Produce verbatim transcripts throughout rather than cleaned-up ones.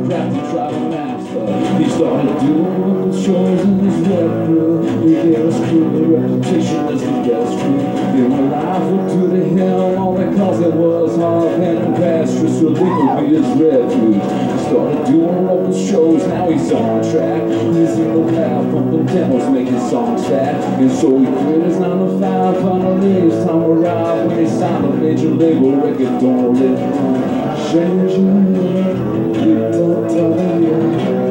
crafty driving master. He started doing local shows in his red crew. He gave us crew the reputation as the best crew. They were live up to the hill, all because it was hard and pastures so legal be his refuge. He started doing local shows, now he's on track. He's in the path, pumping demos, making songs fat. And so he quit his nine to five, finally his time arrived when he signed a major label record. Don't let it change you. Don't tell you.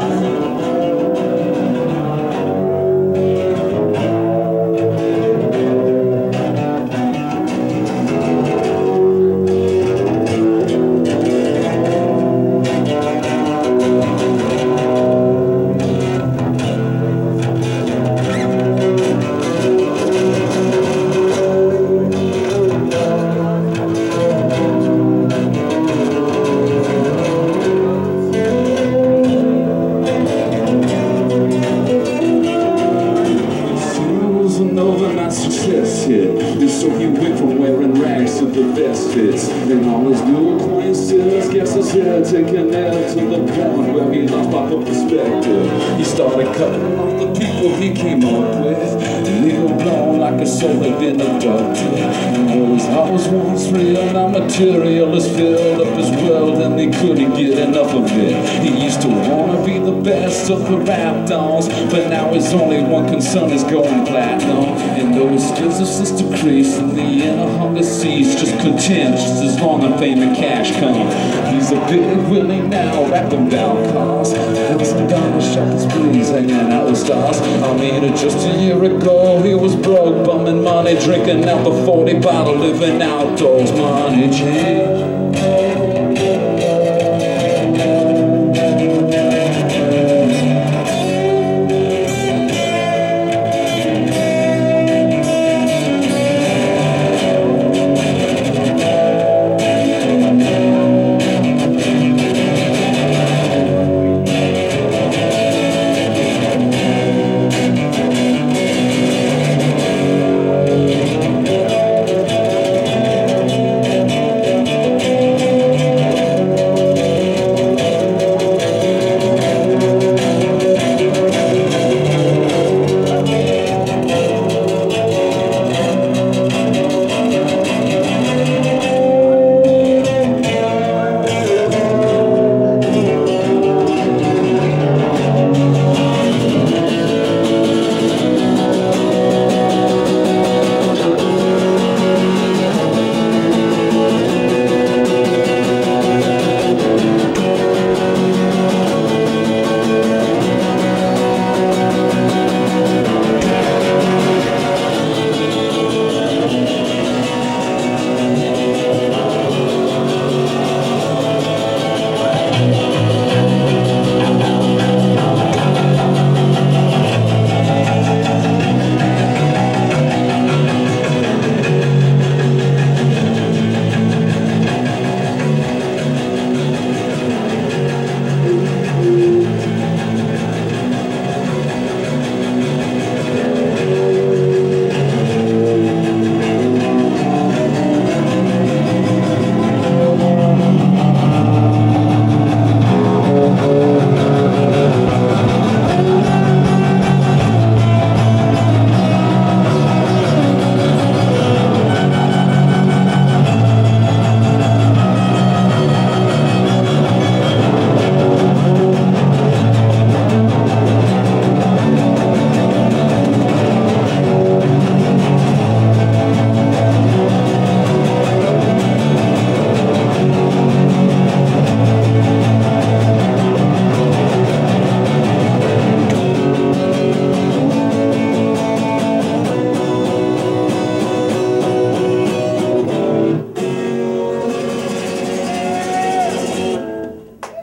Success hit, and so he went from wearing rags to the best fits. And all his new acquaintances guess his hair taking it to the point where he lost proper perspective. He started cutting off the people he came up with, leave him blown like a soul had been abducted. And his heart was once real, now material has filled up his world and he couldn't get enough of it. He used to wanna be the best of the rap dolls, but now his only one concern is going platinum. And though his skills have since decreased and the inner hunger ceased, just content just as long as fame and cash come. He's a big Willie now, rapping about cars, dancing down the shopping sprees, hanging out with stars. I mean it just a year ago, he was broke, bumming money, drinking out the forty bottle, living outdoors. Money changed.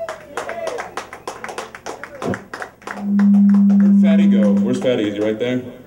Fatty go? Where's Fatty? Is he right there?